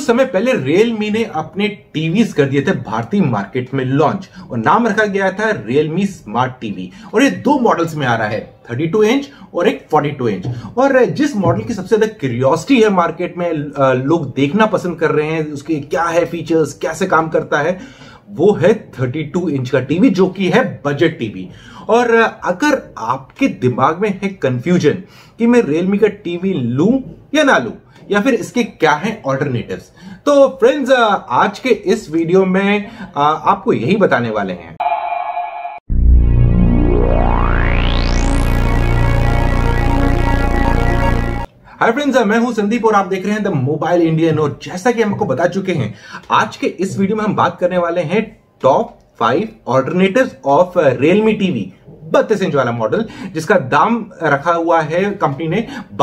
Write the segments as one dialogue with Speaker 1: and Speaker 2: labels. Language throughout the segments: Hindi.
Speaker 1: समय पहले रियलमी ने अपने टीवीज कर दिए थे भारतीय मार्केट में लॉन्च और नाम रखा गया था रियलमी स्मार्ट टीवी। और ये दो मॉडल्स में आ रहा है, 32 इंच और एक 42 इंच। और जिस मॉडल की सबसे ज्यादा क्यूरियोसिटी है मार्केट में, लोग देखना पसंद कर रहे हैं उसके क्या है फीचर्स, कैसे काम करता है, वो है 32 इंच का टीवी जो कि है बजट टीवी। और अगर आपके दिमाग में है कंफ्यूजन कि मैं रियलमी का टीवी लूं या ना लूं, या फिर इसके क्या हैं ऑल्टरनेटिव्स, तो फ्रेंड्स आज के इस वीडियो में आपको यही बताने वाले हैं। हाय फ्रेंड्स, मैं हूं संदीप और आप देख रहे हैं द मोबाइल इंडियन। और जैसा कि हम आपको बता चुके हैं, आज के इस वीडियो में हम बात करने वाले हैं top 5 alternatives of Realme TV 32 inch वाला मॉडल, जिसका दाम रखा हुआ है कंपनी ने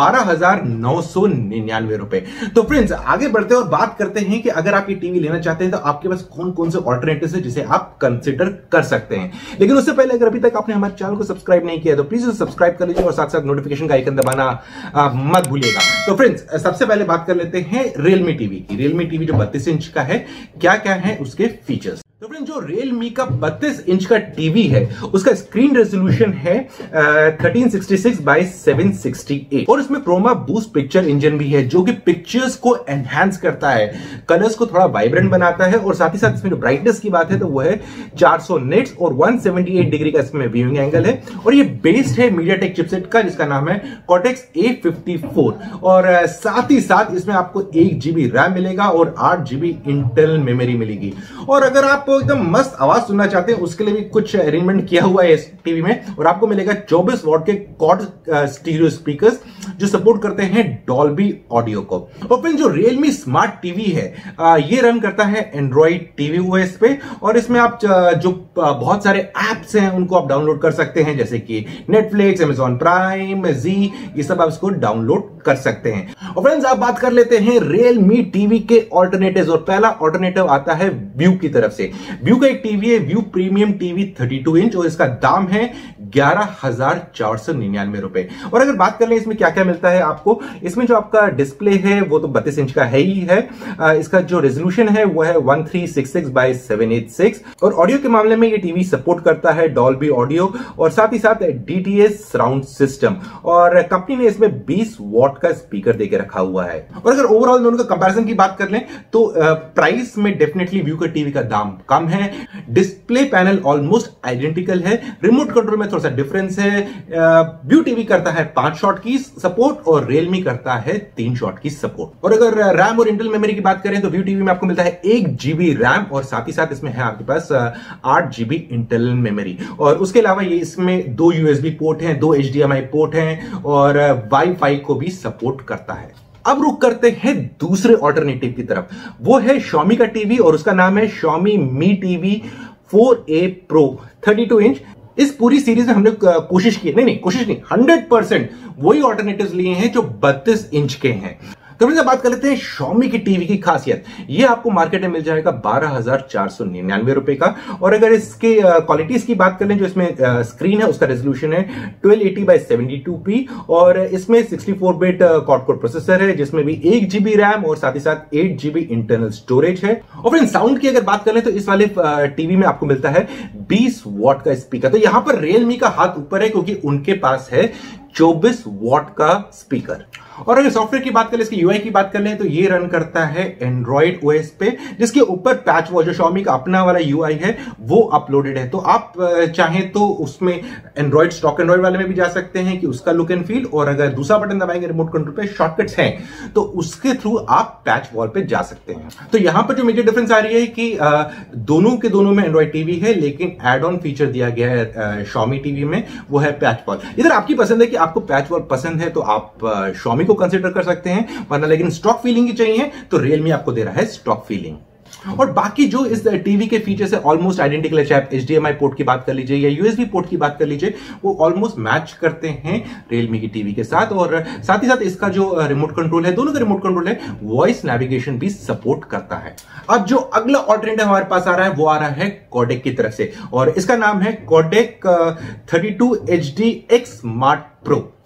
Speaker 1: 12,999 रुपए। तो फ्रेंड्स आगे बढ़ते हैं और बात करते हैं कि अगर आप ये टीवी लेना चाहते हैं तो आपके पास कौन कौन से ऑल्टरनेटिव्स है जिसे आप कंसिडर कर सकते हैं। लेकिन उससे पहले अगर अभी तक आपने हमारे चैनल को सब्सक्राइब नहीं किया तो प्लीज सब्सक्राइब कर लीजिए और साथ साथ नोटिफिकेशन का आइकन दबाना मत भूलिएगा। तो फ्रेंड्स सबसे पहले बात कर लेते हैं रियलमी टीवी की। रियलमी टीवी जो 32 इंच का है, क्या क्या है उसके फीचर्स। तो फ्रेंड्स जो रियलमी का 32 इंच का टीवी है उसका स्क्रीन रेजोल्यूशन है 1366 बाय 768 और इसमें क्रोमा बूस्ट पिक्चर इंजन भी है जो कि पिक्चर्स को एनहांस करता है, कलर्स को थोड़ा वाइब्रेंट बनाता है। और साथ ही साथ इसमें जो ब्राइटनेस की बात है तो वो है 400 निट्स और 178 डिग्री का इसमें व्यूइंग एंगल है। और ये बेस्ड है मीडियाटेक चिपसेट का जिसका नाम है Cortex A54। और साथ ही साथ इसमें आपको 1 GB रैम मिलेगा और 8 GB इंटरनल मेमोरी मिलेगी। और अगर आप एकदम मस्त आवाज सुनना चाहते हैं उसके लिए भी कुछ अरेंजमेंट किया हुआ है इस टीवी में। और आपको मिलेगा 24 वॉट के क्वाड स्टीरियो स्पीकर्स जो सपोर्ट करते हैं डॉल्बी ऑडियो को। और फिर जो रियलमी स्मार्ट टीवी है ये रन करता है एंड्रॉइड टीवी ओएस पे। और इसमें आप जो बहुत सारे एप्स हैं उनको आप डाउनलोड कर सकते हैं, जैसे कि नेटफ्लिक्स, अमेजॉन प्राइम, जी, ये सब आप इसको डाउनलोड कर सकते हैं। और फ्रेंड्स आप बात कर लेते हैं रियलमी टीवी के ऑल्टरनेटिव्स। और पहला ऑल्टरनेटिव आता है व्यू की तरफ से। व्यू का एक टीवी है, व्यू प्रीमियम टीवी 32 इंच और इसका दाम है 11,499 रुपए। और अगर बात कर लें इसमें क्या क्या मिलता है आपको, इसमें जो आपका डिस्प्ले है वो तो 32 इंच का है ही है। इसका जो रेजोल्यूशन है वो है 1366 बाय 786। और ऑडियो के मामले में ये टीवी सपोर्ट करता है डॉल्बी ऑडियो और साथ ही साथ DTS साउंड सिस्टम। और कंपनी ने इसमें 20 वॉट का स्पीकर देके रखा हुआ है। और अगर ओवरऑल दोनों का कंपैरिजन की बात कर लें तो प्राइस में डेफिनेटली व्यू का टीवी का दाम कम है। डिस्प्ले पैनल ऑलमोस्ट आइडेंटिकल है, रिमोट कंट्रोल में थोड़ा सा डिफरेंस है। व्यू टीवी करता है 5 शॉट की सपोर्ट और रियलमी करता है 3 शॉट की सपोर्ट। और अगर रैम और इंटरनल मेमोरी की बात करें तो व्यू टीवी में आपको मिलता है 1 GB रैम और साथ ही साथ इसमें है आपके पास 8 GB इंटरनल मेमोरी। और उसके अलावा ये इसमें 2 USB पोर्ट हैं, 2 HDMI पोर्ट हैं और वाईफाई को भी सपोर्ट करता है। अब रुक करते हैं दूसरे ऑल्टरनेटिव की तरफ, वो है Xiaomi का टीवी और उसका नाम है Xiaomi Mi TV 4a Pro 32 inch. इस पूरी सीरीज में हमने कोशिश की, नहीं 100% वही ऑल्टरनेटिव्स लिए हैं जो 32 इंच के हैं। तो फिर बात कर लेते हैं Xiaomi की टीवी की खासियत। ये आपको मार्केट में मिल जाएगा 12,499 रुपए का। और अगर इसके क्वालिटीज की बात कर लें, जो इसमें स्क्रीन है उसका रेजोल्यूशन है 1280 बाय 72p और इसमें 64 बिट क्वाड कोर प्रोसेसर है जिसमें भी 1 GB रैम और साथ ही साथ 8 GB इंटरनल स्टोरेज है। और फिर साउंड की अगर बात कर लें तो इस वाले टीवी में आपको मिलता है 20 वॉट का स्पीकर। तो यहां पर रियलमी का हाथ ऊपर है क्योंकि उनके पास है 24 वॉट का स्पीकर। और अगर सॉफ्टवेयर की बात करें, इसकी यूआई की बात कर लें तो ये रन करता है एंड्रॉइड ओएस पे, जिसके ऊपर पैच वॉच जो Xiaomi का अपना वाला यूआई है वो अपलोडेड है। तो आप चाहें तो उसमें एंड्रॉइड स्टॉक एंड्रॉइड वाले में भी जा सकते हैं कि उसका लुक एंड फील, और अगर दूसरा बटन दबाएंगे रिमोट कंट्रोल पे शॉर्टकट्स हैं तो उसके थ्रू आप पैच वॉल पे जा सकते हैं। तो यहां पर जो मेजर डिफरेंस आ रही है कि दोनों के दोनों में एंड्रॉइड टीवी है, लेकिन एड ऑन फीचर दिया गया है Xiaomi टीवी में, वो है पैच वॉल। इधर आपकी पसंद है कि आपको पैच वॉल पसंद है तो आप Xiaomi को कंसीडर कर सकते हैं, वरना लेकिन स्टॉक फीलिंग ही चाहिए तो रियलमी आपको दे रहा है स्टॉक फीलिंग। और बाकी जो इस टीवी के फीचर्स है ऑलमोस्ट आइडेंटिकल है, चाहे आप HDMI पोर्ट की बात कर लीजिए या USB पोर्ट की बात कर लीजिए, वो ऑलमोस्ट मैच करते हैं रियलमी की टीवी के साथ। और साथ ही साथ इसका जो रिमोट कंट्रोल है, दोनों का रिमोट कंट्रोल है, वॉइस नेविगेशन भी सपोर्ट करता है। अब जो अगला ऑल्टरनेटिव हमारे पास आ रहा है वो आ रहा है कोडेक की तरफ से और इसका नाम है Kodak 32 HD X Smart Pro।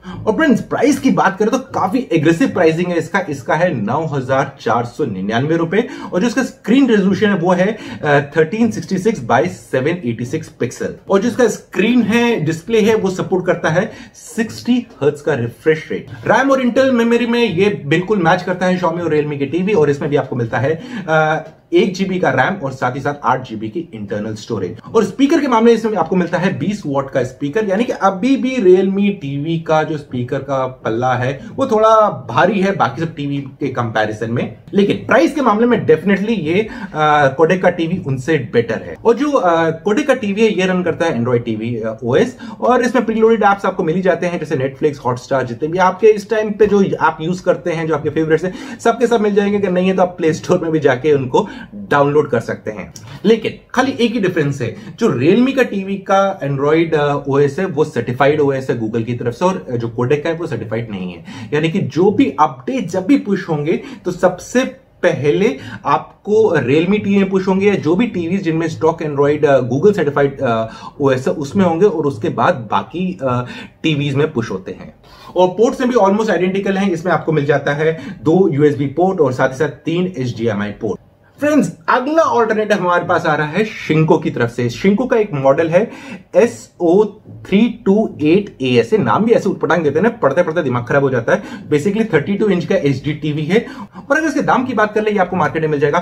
Speaker 1: और फ्रेंड्स प्राइस की बात करें तो काफी एग्रेसिव प्राइसिंग है इसका है 9,499 रुपए, और जो इसका स्क्रीन रेजोल्यूशन है वो है 1366 बाय 786 पिक्सल, और जो इसका स्क्रीन है डिस्प्ले है वो सपोर्ट करता है 60 हर्ट्ज का रिफ्रेश रेट। रैम और इंटेल मेमोरी में ये बिल्कुल मैच करता है Xiaomi और Realme के टीवी, और इसमें भी आपको मिलता है 1 GB का रैम और साथ ही साथ 8 GB की इंटरनल स्टोरेज। और स्पीकर के मामले में इसमें आपको मिलता है 20 वॉट का स्पीकर, यानी कि अभी भी Realme टीवी का जो स्पीकर का पल्ला है वो थोड़ा भारी है बाकी सब टीवी के कंपैरिजन में, लेकिन प्राइस के मामले में डेफिनेटली ये कोडेक का टीवी उनसे बेटर है। और जो कोडेक का टीवी है ये रन करता है एंड्रॉइड टीवी ओएस, और इसमें प्रीलोडेड एप्स आपको मिल ही जाते हैं, जैसे नेटफ्लिक्स, हॉटस्टार, जितने भी आपके इस टाइम पे जो आप यूज करते हैं, जो आपके फेवरेट्स हैं, सबके सब मिल जाएंगे। अगर नहीं है तो आप प्ले स्टोर में भी जाके उनको डाउनलोड कर सकते हैं। लेकिन खाली एक ही डिफरेंस है, जो Realme का टीवी का एंड्रॉइड ओएस है वो सर्टिफाइड ओएस है गूगल की तरफ से, और जो कोडेक का है वो सर्टिफाइड नहीं है। यानी कि जो भी अपडेट जब भी पुश होंगे तो सबसे पहले आपको Realme टीवी में पुश होंगे, या जो भी टीवी जिनमें stock Android Google certified OS है उसमें होंगे, और उसके बाद बाकी टीवीज में पुश होते हैं। और पोर्ट्स में भी ऑलमोस्ट आइडेंटिकल हैं। इसमें आपको मिल जाता है 2 USB पोर्ट और साथ ही साथ 3 HDMI पोर्ट। फ्रेंड्स अगला ऑल्टरनेटिव हमारे पास आ रहा है शिंको की तरफ से। शिंको का एक मॉडल है SO328A, नाम भी ऐसे उटपटांग देते हैं ना, पढ़ते पढ़ते दिमाग खराब हो जाता है। बेसिकली 32 इंच का HD टीवी है, और अगर इसके दाम की बात कर ले, ये आपको मार्केट में मिल जाएगा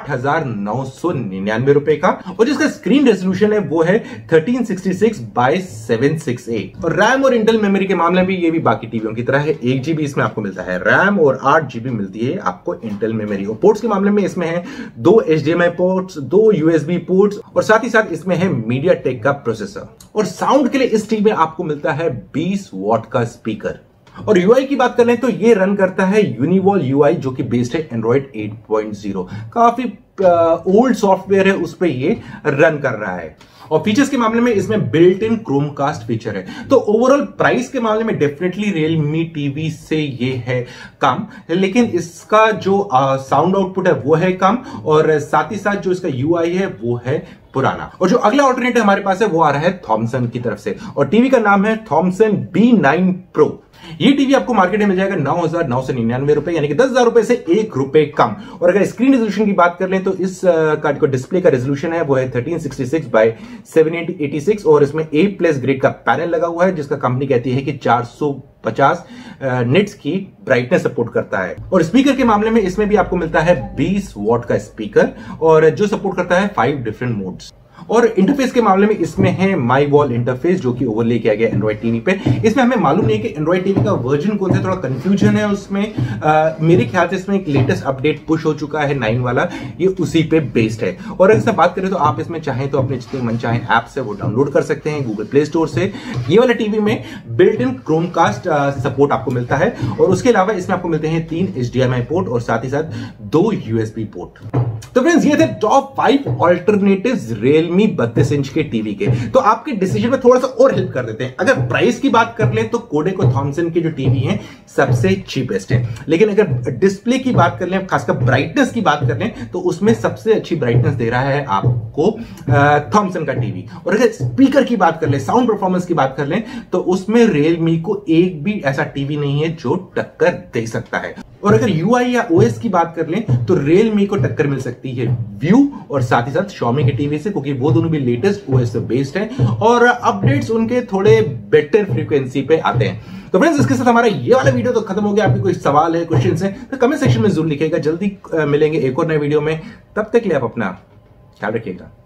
Speaker 1: 8,999 रुपए का, और जिसका स्क्रीन रेजोल्यूशन है वो है 1366 बाय 768। और रैम और इंटेल मेमोरी के मामले में ये भी बाकी टीवियों की तरह है, 1 GB इसमें आपको मिलता है रैम और 8 GB मिलती है आपको इंटेल मेमोरी। और पोर्ट्स के मामले में इसमें है 2 HDMI पोर्ट्स, 2 USB पोर्ट्स, और साथ ही साथ इसमें है MediaTek का प्रोसेसर। और साउंड के लिए इस टीवी में आपको मिलता है 20 वॉट का स्पीकर। और UI की बात करें तो ये रन करता है यूनिवॉल UI, जो कि बेस्ड है एंड्रॉइड 8.0, काफी ओल्ड सॉफ्टवेयर है, उस पर ये रन कर रहा है। और फीचर्स के मामले में इसमें बिल्ट इन क्रोमकास्ट फीचर है। तो ओवरऑल प्राइस के मामले में डेफिनेटली Realme टीवी से ये है कम, लेकिन इसका जो साउंड आउटपुट है वो है कम, और साथ ही साथ जो इसका UI है वो है पुराना। और जो अगला ऑल्टरनेटिव हमारे पास है वो आ रहा है थॉमसन की तरफ से, और टीवी का नाम है थॉमसन B9 Pro। ये टीवी आपको मार्केट में मिल जाएगा 9,999 रुपए, यानी कि 10,000 रुपए से 1 रुपए कम। और अगर स्क्रीन रेजोल्यूशन की बात कर लें तो इस कार्ड को डिस्प्ले का रेजोल्यूशन है वो है 1366 बाय 786, और इसमें A+ ग्रेड का पैनल लगा हुआ है, जिसका कंपनी कहती है कि 450 निट्स की ब्राइटनेस सपोर्ट करता है। और स्पीकर के मामले में इसमें भी आपको मिलता है 20 वॉट का स्पीकर, और जो सपोर्ट करता है 5 डिफरेंट मोड्स। और इंटरफेस के मामले में इसमें है माई वॉल इंटरफेस, जो कि ओवरले किया गया एंड्रॉइड टीवी पे। इसमें हमें मालूम नहीं है कि एंड्रॉइड टीवी का वर्जन कौन सा, थोड़ा कंफ्यूजन है उसमें। मेरे ख्याल से इसमें एक लेटेस्ट अपडेट पुश हो चुका है 9 वाला, ये उसी पे बेस्ड है। और अगर बात करें तो आप इसमें चाहें तो अपने जितने मन चाहे ऐप्स है वो डाउनलोड कर सकते हैं गूगल प्ले स्टोर से। ये वाला टीवी में बिल्ट इन क्रोमकास्ट सपोर्ट आपको मिलता है, और उसके अलावा इसमें आपको मिलते हैं 3 HDMI पोर्ट और साथ ही साथ 2 USB पोर्ट। तो फ्रेंड्स ये थे टॉप 5 ऑल्टरनेटिव्स Realme 32 इंच के टीवी के। तो आपके डिसीजन में थोड़ा सा और हेल्प कर देते हैं। अगर प्राइस की बात कर ले तो कोडेक और थॉमसन के जो टीवी हैं सबसे चीपेस्ट है, लेकिन अगर डिस्प्ले की बात कर लें, खासकर ब्राइटनेस की बात कर लें, तो उसमें सबसे अच्छी ब्राइटनेस दे रहा है आपको थॉमसन का टीवी। और अगर स्पीकर की बात कर लें, साउंड परफॉर्मेंस की बात कर लें, तो उसमें Realme को एक भी ऐसा टीवी नहीं है जो टक्कर दे सकता है। और अगर UI या OS की बात कर लें तो Realme को टक्कर मिल सकती है View और साथ ही साथ Xiaomi के टीवी से, क्योंकि वो दोनों भी लेटेस्ट OS से बेस्ड है और अपडेट्स उनके थोड़े बेटर फ्रीक्वेंसी पे आते हैं। तो फ्रेंड्स इसके साथ हमारा ये वाला वीडियो तो खत्म हो गया। आपके कोई सवाल है, क्वेश्चन है तो कमेंट सेक्शन में जरूर लिखिएगा। जल्दी मिलेंगे एक और नए वीडियो में, तब तक के लिए आप अपना ख्याल रखिएगा।